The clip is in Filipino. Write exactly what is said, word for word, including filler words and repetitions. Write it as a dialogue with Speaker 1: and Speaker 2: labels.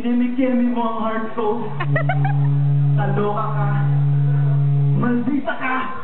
Speaker 1: Kinimi-kimi mo ang heart ko. Taloka ka. Maldita ka.